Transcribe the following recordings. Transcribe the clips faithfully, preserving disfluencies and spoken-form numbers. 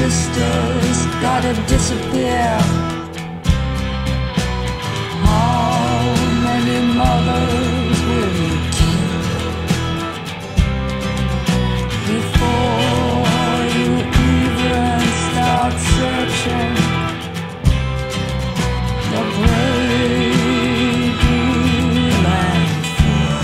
sisters gotta disappear? How many mothers will you kill before you even start searching the Brady Landfill?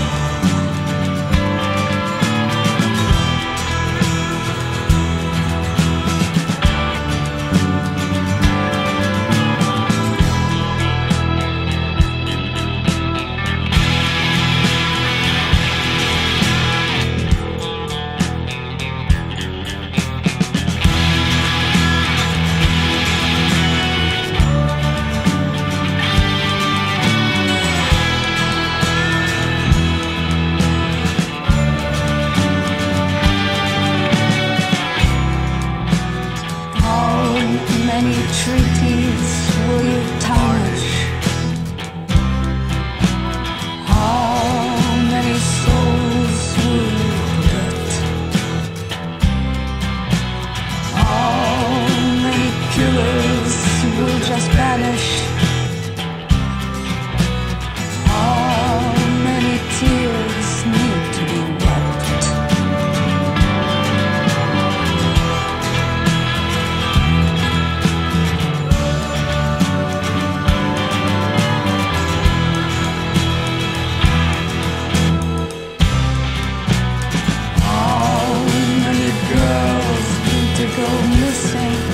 Many treaties will you tarnish? How many souls will you get? How many killers will just vanish? How many tears need to be wept? Go missing.